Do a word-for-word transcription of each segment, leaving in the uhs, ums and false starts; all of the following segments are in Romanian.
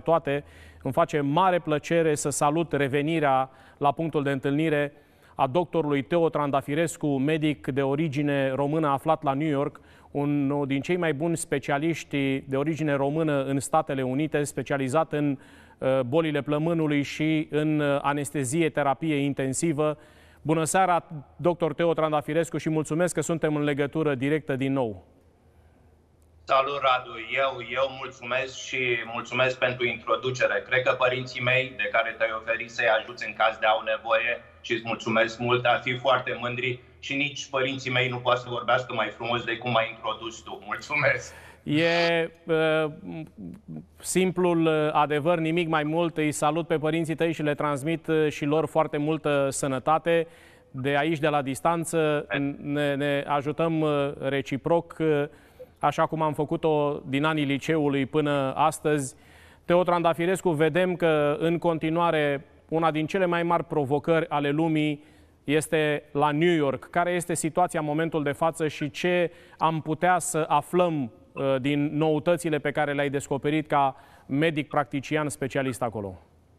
toate. Îmi face mare plăcere să salut revenirea la punctul de întâlnire a doctorului Teo Trandafirescu, medic de origine română aflat la New York, unul din cei mai buni specialiști de origine română în Statele Unite, specializat în bolile plămânului și în anestezie, terapie intensivă. Bună seara, doctor Teo Trandafirescu, și mulțumesc că suntem în legătură directă din nou. Salut, Radu! Eu, eu mulțumesc și mulțumesc pentru introducere. Cred că părinții mei, de care te-ai oferit să-i ajuți în caz de au nevoie, și îți mulțumesc mult, ar fi foarte mândri, și nici părinții mei nu pot să vorbească mai frumos de cum m-ai introdus tu. Mulțumesc! E uh, simplul adevăr, nimic mai mult. Îi salut pe părinții tăi și le transmit și lor foarte multă sănătate. De aici, de la distanță, ne, ne ajutăm reciproc, așa cum am făcut-o din anii liceului până astăzi. Teo Trandafirescu, vedem că în continuare una din cele mai mari provocări ale lumii este la New York. Care este situația în momentul de față și ce am putea să aflăm uh, din noutățile pe care le-ai descoperit ca medic practician specialist acolo?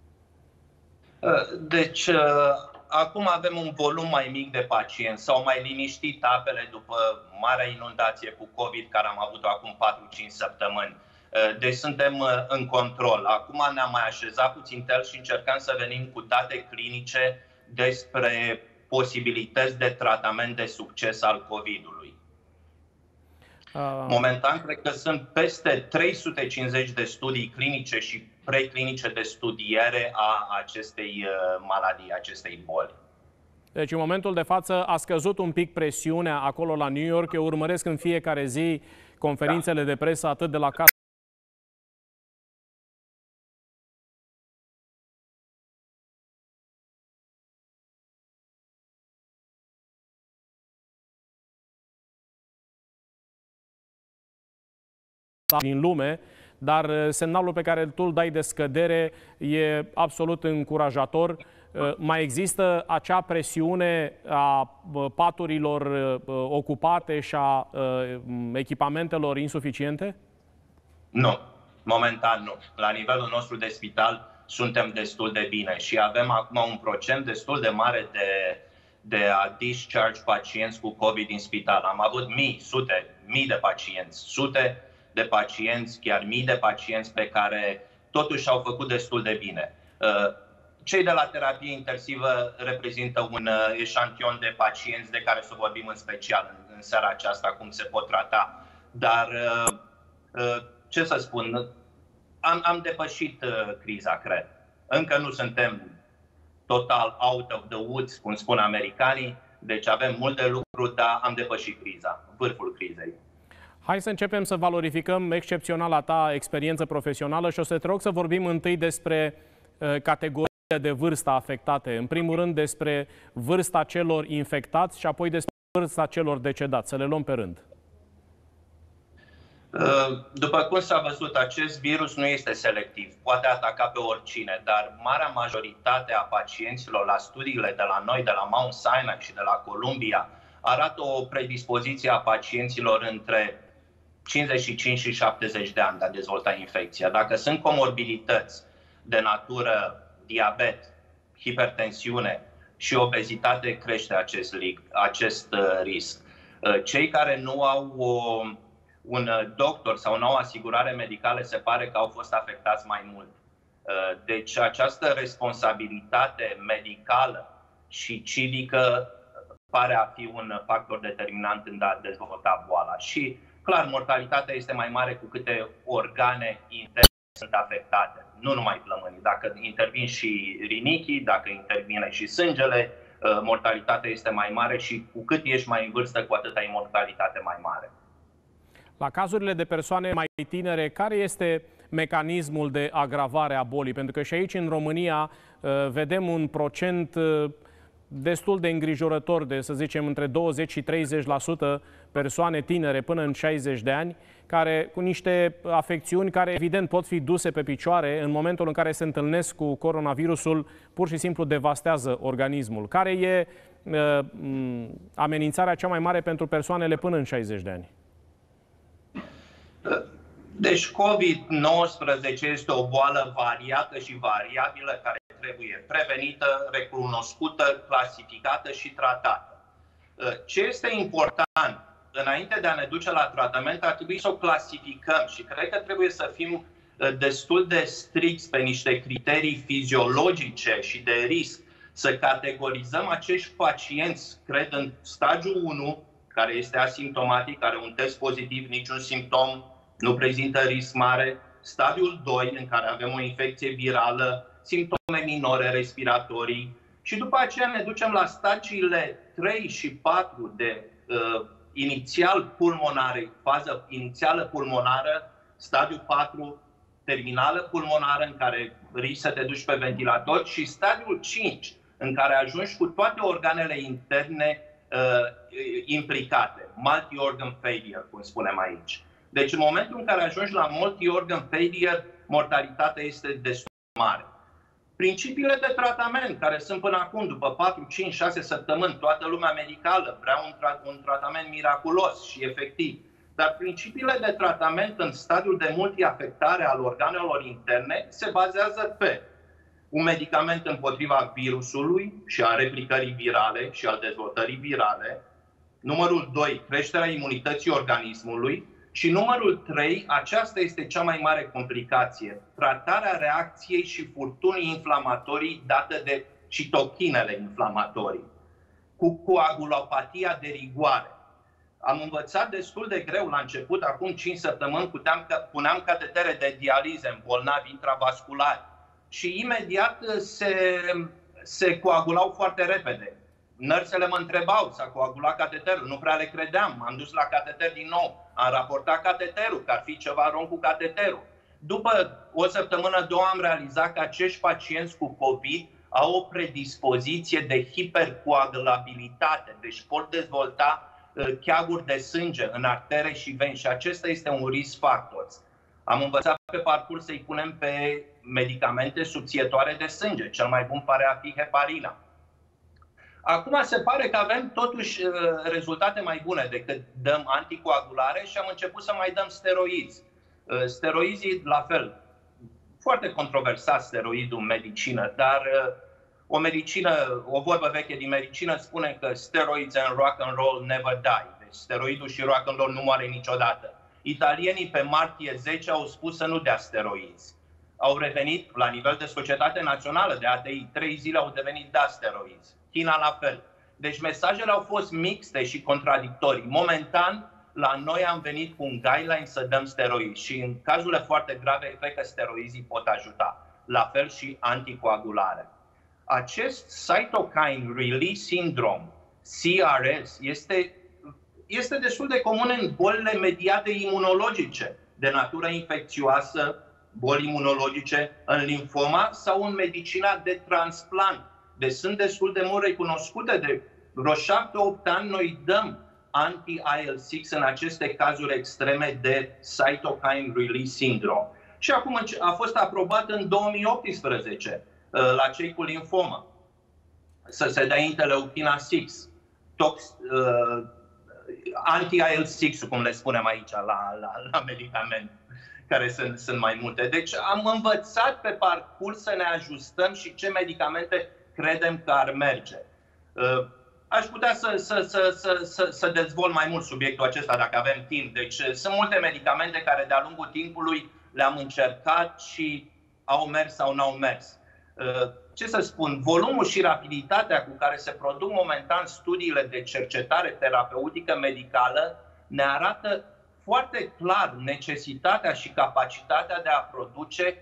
Deci, uh, acum avem un volum mai mic de pacienți. S-au mai liniștit apele după marea inundație cu COVID care am avut-o acum patru cinci săptămâni. Deci suntem în control. Acum ne-am mai așezat puțin tel și încercăm să venim cu date clinice despre posibilități de tratament de succes al COVID-ului. Uh... Momentan, cred că sunt peste trei sute cincizeci de studii clinice și preclinice de studiere a acestei maladii, acestei boli. Deci, în momentul de față, a scăzut un pic presiunea acolo la New York. Eu urmăresc în fiecare zi conferințele da. de presă, atât de la Casa din lume, dar semnalul pe care tu îl dai de scădere e absolut încurajator. Mai există acea presiune a paturilor ocupate și a echipamentelor insuficiente? Nu, momentan nu. La nivelul nostru de spital suntem destul de bine și avem acum un procent destul de mare de, de a discharge pacienți cu COVID din spital. Am avut mii, sute, mii de pacienți, sute de pacienți, chiar mii de pacienți pe care totuși au făcut destul de bine. Cei de la terapie intensivă reprezintă un eșantion de pacienți de care să vorbim în special în seara aceasta, cum se pot trata. Dar, ce să spun, am, am depășit criza, cred. Încă nu suntem total out of the woods, cum spun americanii, deci avem multe lucruri, dar am depășit criza, vârful crizei. Hai să începem să valorificăm excepționala ta experiență profesională și o să te rog să vorbim întâi despre uh, categoriile de vârstă afectate. În primul rând despre vârsta celor infectați și apoi despre vârsta celor decedați. Să le luăm pe rând. După cum s-a văzut, acest virus nu este selectiv. Poate ataca pe oricine, dar marea majoritate a pacienților la studiile de la noi, de la Mount Sinai și de la Columbia, arată o predispoziție a pacienților între cincizeci și cinci și șaptezeci de ani de a dezvolta infecția. Dacă sunt comorbilități de natură diabet, hipertensiune și obezitate, crește acest, acest risc. Cei care nu au o, un doctor sau nu au asigurare medicală se pare că au fost afectați mai mult. Deci această responsabilitate medicală și civică pare a fi un factor determinant în a dezvolta boala. Și, clar, mortalitatea este mai mare cu câte organe interne sunt afectate, nu numai plămânii. Dacă intervin și rinichii, dacă intervine și sângele, mortalitatea este mai mare și cu cât ești mai în vârstă, cu atât ai mortalitate mai mare. La cazurile de persoane mai tinere, care este mecanismul de agravare a bolii? Pentru că și aici, în România, vedem un procent destul de îngrijorător de, să zicem, între douăzeci și treizeci la sută persoane tinere până în șaizeci de ani, care cu niște afecțiuni care evident pot fi duse pe picioare în momentul în care se întâlnesc cu coronavirusul, pur și simplu devastează organismul. Care e uh, amenințarea cea mai mare pentru persoanele până în șaizeci de ani? Deci COVID nouăsprezece este o boală variată și variabilă care trebuie prevenită, recunoscută, clasificată și tratată. Ce este important, înainte de a ne duce la tratament, ar trebui să o clasificăm și cred că trebuie să fim destul de stricți pe niște criterii fiziologice și de risc, să categorizăm acești pacienți, cred, în stadiul unu, care este asimptomatic, are un test pozitiv, niciun simptom, nu prezintă risc mare, stadiul doi, în care avem o infecție virală, simptome minore respiratorii și după aceea ne ducem la stadiile trei și patru de uh, inițial pulmonare, fază inițială pulmonară, stadiul patru, terminală pulmonară, în care risc să te duci pe ventilator, și stadiul cinci, în care ajungi cu toate organele interne uh, implicate, multi-organ failure, cum spunem aici. Deci în momentul în care ajungi la multi-organ failure, mortalitatea este destul de mare. Principiile de tratament, care sunt până acum, după patru, cinci, șase săptămâni, toată lumea medicală vrea un, tra un tratament miraculos și efectiv. Dar principiile de tratament în stadiul de multiafectare al organelor interne se bazează pe un medicament împotriva virusului și a replicării virale și al dezvoltării virale. Numărul doi, creșterea imunității organismului. Și numărul trei, aceasta este cea mai mare complicație, tratarea reacției și furtunii inflamatorii date de citochinele inflamatorii, cu coagulopatia de rigoare. Am învățat destul de greu la început, acum cinci săptămâni, puteam, puneam catetere de dializă în bolnavi intravasculari și imediat se, se coagulau foarte repede. Nărsele mă întrebau, s-a coagulat cateterul, nu prea le credeam, m-am dus la cateter din nou, am raportat cateterul, că ar fi ceva rom cu cateterul. După o săptămână, două, am realizat că acești pacienți cu COVID au o predispoziție de hipercoagulabilitate, deci pot dezvolta uh, cheaguri de sânge în artere și veni și acesta este un risk factor. Am învățat pe parcurs să-i punem pe medicamente subțietoare de sânge, cel mai bun pare a fi heparina. Acum se pare că avem totuși rezultate mai bune decât dăm anticoagulare și am început să mai dăm steroizi. Steroizii, la fel, foarte controversat steroidul în medicină, dar o medicină, o vorbă veche din medicină spune că steroids and rock and roll never die. Deci steroidul și rock and roll nu moare niciodată. Italienii pe martie zece au spus să nu dea steroizi. Au revenit la nivel de societate națională de A T I, trei zile au devenit da steroizi. China la fel. Deci mesajele au fost mixte și contradictorii. Momentan, la noi am venit cu un guideline să dăm steroizi și în cazurile foarte grave, cred că steroizii pot ajuta. La fel și anticoagulare. Acest Cytokine Release Syndrome, C R S, este, este destul de comun în bolile mediate imunologice, de natură infecțioasă, boli imunologice, în limfoma sau în medicina de transplant. Deci sunt destul de mult recunoscute. De vreo șapte opt ani noi dăm anti I L șase în aceste cazuri extreme de Cytokine Release Syndrome. Și acum a fost aprobat în două mii optsprezece la cei cu limfomă să se dea interleukina șase, tox, uh, anti I L șase, cum le spunem aici la, la, la medicament, care sunt, sunt mai multe. Deci am învățat pe parcurs să ne ajustăm și ce medicamente credem că ar merge. Aș putea să, să, să, să, să, să dezvolt mai mult subiectul acesta dacă avem timp. Deci sunt multe medicamente care de-a lungul timpului le-am încercat și au mers sau n-au mers. Ce să spun, volumul și rapiditatea cu care se produc momentan studiile de cercetare terapeutică medicală ne arată foarte clar necesitatea și capacitatea de a produce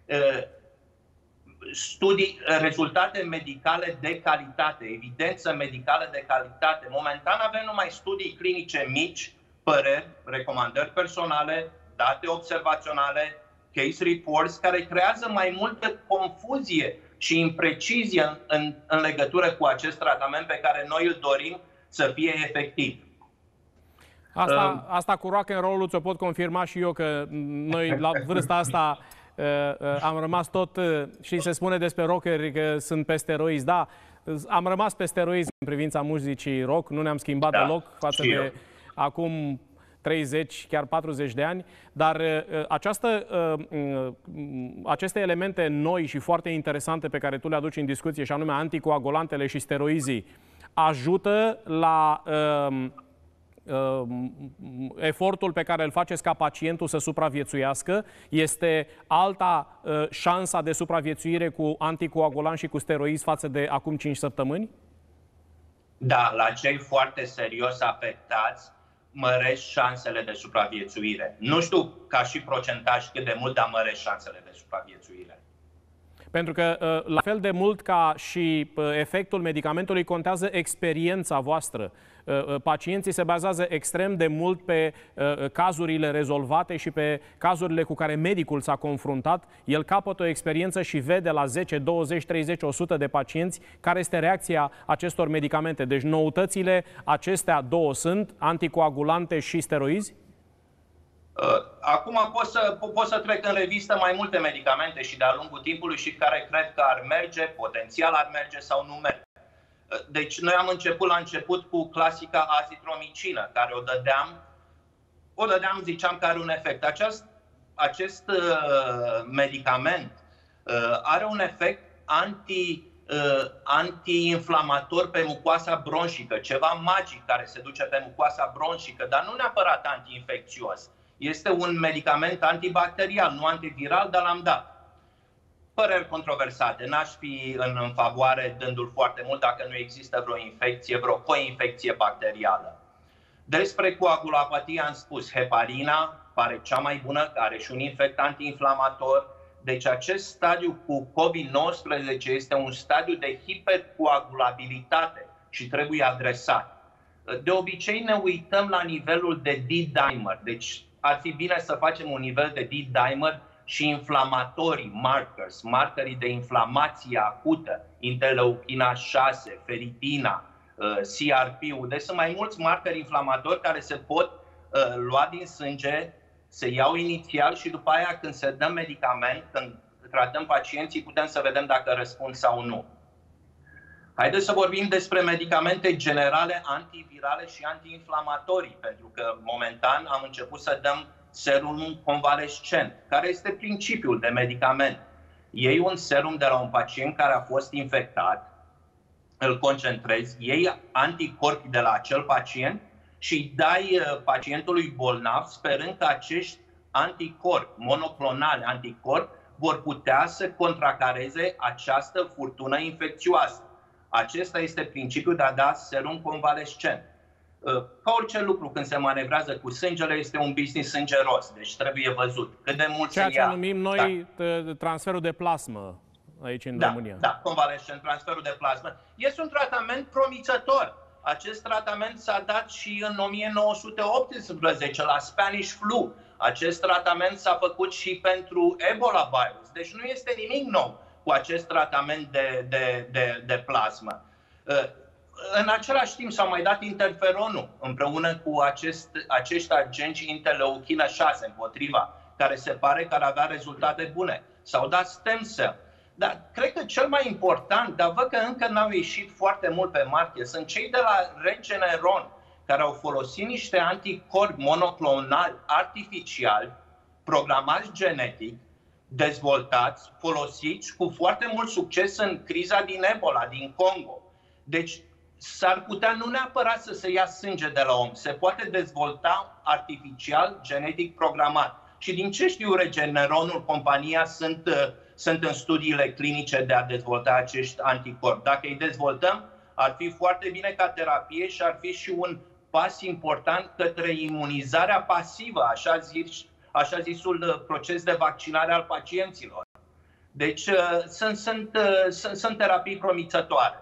studii, rezultate medicale de calitate, evidență medicală de calitate. Momentan avem numai studii clinice mici, păreri, recomandări personale, date observaționale, case reports, care creează mai multă confuzie și imprecizie în, în, în legătură cu acest tratament pe care noi îl dorim să fie efectiv. Asta, asta cu rock and roll-ul ți-o pot confirma și eu, că noi la vârsta asta uh, uh, am rămas tot, uh, și se spune despre rockeri că sunt pe steroizi. Da, am rămas pe steroizi în privința muzicii rock, nu ne-am schimbat da, deloc față de eu. acum treizeci, chiar patruzeci de ani, dar această, aceste elemente noi și foarte interesante pe care tu le aduci în discuție, și anume anticoagulantele și steroizii, ajută la uh, uh, efortul pe care îl faceți ca pacientul să supraviețuiască? Este alta uh, șansa de supraviețuire cu anticoagulant și cu steroizi față de acum cinci săptămâni? Da, la cei foarte serios afectați măresc șansele de supraviețuire. Nu știu ca și procentaj cât de mult, dar măresc șansele de supraviețuire. Pentru că, la fel de mult ca și efectul medicamentului, contează experiența voastră. Pacienții se bazează extrem de mult pe cazurile rezolvate și pe cazurile cu care medicul s-a confruntat. El capătă o experiență și vede la zece, douăzeci, treizeci, o sută de pacienți care este reacția acestor medicamente. Deci noutățile acestea două sunt anticoagulante și steroizi? Acum pot să, pot să trec în revistă mai multe medicamente și de-a lungul timpului și care cred că ar merge, potențial ar merge sau nu merge. Deci noi am început la început cu clasica azitromicină, care o dădeam, o dădeam, ziceam că are un efect. Acest, acest uh, medicament uh, are un efect anti, uh, anti-inflamator pe mucoasa bronșică, ceva magic care se duce pe mucoasa bronșică, dar nu neapărat anti-infecțios. Este un medicament antibacterial, nu antiviral, dar l-am dat. Păreri controversate. N-aș fi în, în favoare dându-l foarte mult dacă nu există vreo infecție, vreo coinfecție bacterială. Despre coagulopatie am spus, heparina pare cea mai bună, are și un efect antiinflamator. Deci acest stadiu cu COVID nouăsprezece este un stadiu de hipercoagulabilitate și trebuie adresat. De obicei ne uităm la nivelul de D-dimer, deci ar fi bine să facem un nivel de D-dimer și inflamatorii, markers, markerii de inflamație acută, interleuchina șase, feritina, C R P-ul. Deci sunt mai mulți markeri inflamatori care se pot uh, lua din sânge, se iau inițial și după aia când se dă medicament, când tratăm pacienții, putem să vedem dacă răspund sau nu. Haideți să vorbim despre medicamente generale, antivirale și antiinflamatorii, pentru că momentan am început să dăm serum convalescent, care este principiul de medicament. Iei un serum de la un pacient care a fost infectat, îl concentrezi, iei anticorpi de la acel pacient și îi dai pacientului bolnav sperând că acești anticorpi, monoclonali anticorpi, vor putea să contracareze această furtună infecțioasă. Acesta este principiul de a da serum convalescent. Ca orice lucru, când se manevrează cu sângele, este un business sângeros, deci trebuie văzut cât de mult Ceea se ce ia. numim noi da. transferul de plasmă aici în da, România. Da, convalescent, transferul de plasmă. Este un tratament promițător. Acest tratament s-a dat și în o mie nouă sute optsprezece la Spanish flu. Acest tratament s-a făcut și pentru Ebola virus. Deci nu este nimic nou cu acest tratament de, de, de, de plasmă. În același timp s-a mai dat interferonul împreună cu acest, acești agenți interleuchină șase împotriva, care se pare că ar avea rezultate bune. S-au dat stem cell. Dar cred că cel mai important, dar văd că încă n-au ieșit foarte mult pe market, sunt cei de la Regeneron, care au folosit niște anticorpi monoclonali artificiali, programați genetic, dezvoltați, folosiți cu foarte mult succes în criza din Ebola, din Congo. Deci s-ar putea nu neapărat să se ia sânge de la om, se poate dezvolta artificial, genetic programat. Și din ce știu Regeneronul, compania, sunt, sunt în studiile clinice de a dezvolta acești anticorpi. Dacă îi dezvoltăm, ar fi foarte bine ca terapie și ar fi și un pas important către imunizarea pasivă, așa, zis, așa zisul proces de vaccinare al pacienților. Deci sunt, sunt, sunt, sunt terapii promițătoare.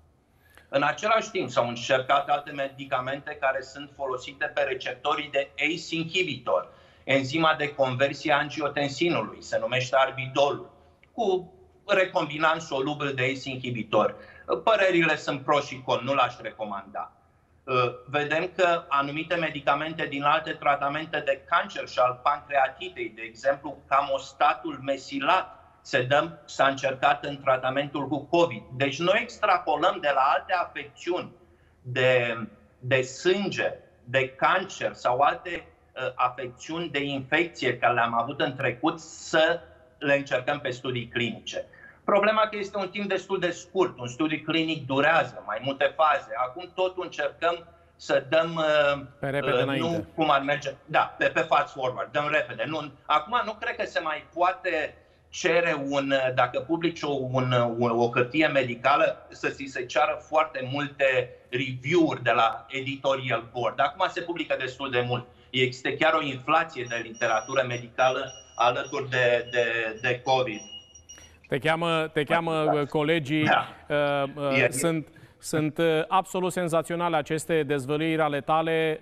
În același timp s-au încercat alte medicamente care sunt folosite pe receptorii de A C E inhibitor, enzima de conversie a angiotensinului, se numește arbidolul, cu recombinant solubil de A C E inhibitor. Părerile sunt pro și con, nu l-aș recomanda. Vedem că anumite medicamente din alte tratamente de cancer și al pancreatitei, de exemplu camostatul mesilat, se dă, s-a încercat în tratamentul cu COVID. Deci noi extrapolăm de la alte afecțiuni de, de sânge, de cancer sau alte uh, afecțiuni de infecție care le-am avut în trecut să le încercăm pe studii clinice. Problema că este un timp destul de scurt, un studiu clinic durează mai multe faze. Acum totul încercăm să dăm, uh, pe repede uh, nu cum ar merge, da, pe, pe fast forward, dăm repede. Nu, acum nu cred că se mai poate cere un, dacă publici o, un, o hârtie medicală, să ți se ceară foarte multe review-uri de la editorial board. Acum se publică destul de mult. Există chiar o inflație de literatură medicală alături de, de, de COVID. Te cheamă, te cheamă colegii, da. uh, uh, sunt... Sunt absolut senzaționale aceste dezvăluiri ale tale.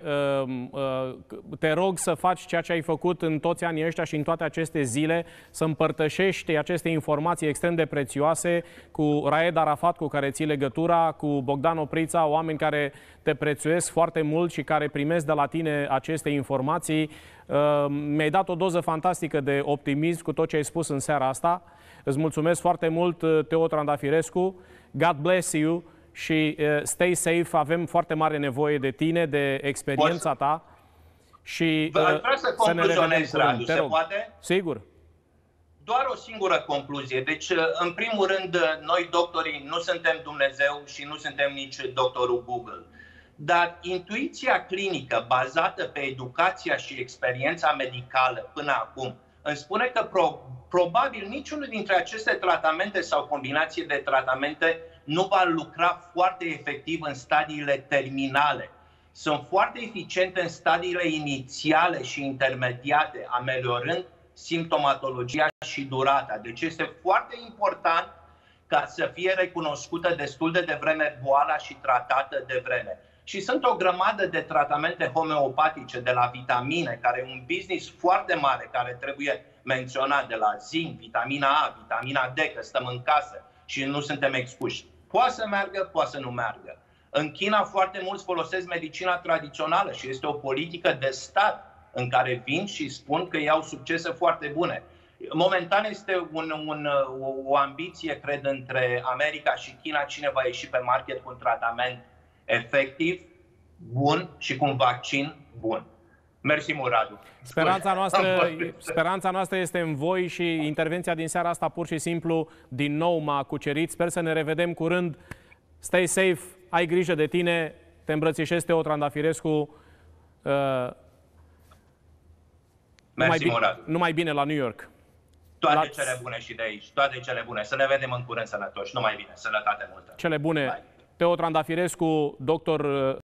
Te rog să faci ceea ce ai făcut în toți anii ăștia și în toate aceste zile, să împărtășești aceste informații extrem de prețioase cu Raed Arafat, cu care ții legătura, cu Bogdan Oprița, oameni care te prețuiesc foarte mult și care primesc de la tine aceste informații. Mi-ai dat o doză fantastică de optimism cu tot ce ai spus în seara asta. Îți mulțumesc foarte mult, Teo Trandafirescu. God bless you. Și uh, stay safe, avem foarte mare nevoie de tine, de experiența ta. Și uh, vreau să concluzionez, Radu, se poate? Sigur. Doar o singură concluzie. Deci, în primul rând, noi doctorii nu suntem Dumnezeu și nu suntem nici doctorul Google. Dar intuiția clinică bazată pe educația și experiența medicală până acum îmi spune că pro, probabil niciunul dintre aceste tratamente sau combinație de tratamente nu va lucra foarte efectiv în stadiile terminale. Sunt foarte eficiente în stadiile inițiale și intermediate, ameliorând simptomatologia și durata. Deci este foarte important ca să fie recunoscută destul de devreme boala și tratată de vreme. Și sunt o grămadă de tratamente homeopatice, de la vitamine, care e un business foarte mare, care trebuie menționat, de la zinc, vitamina A, vitamina D, că stăm în casă și nu suntem expuși. Poate să meargă, poate să nu meargă. În China foarte mulți folosesc medicina tradițională și este o politică de stat în care vin și spun că iau succese foarte bune. Momentan este un, un, o, o ambiție, cred, între America și China, cine va ieși pe market cu un tratament efectiv, bun și cu un vaccin bun. Mersi mult, Radu. Speranța noastră, speranța noastră este în voi și intervenția din seara asta pur și simplu din nou m-a cucerit. Sper să ne revedem curând. Stay safe, ai grijă de tine, te îmbrățișez, Teo Trandafirescu. Uh, Mersi mult, Radu. Numai bine la New York. Toate la... cele bune și de aici, toate cele bune. Să ne vedem în curând sănătoși. Numai bine, sănătate multă. Cele bune. Bye. Teo Trandafirescu, doctor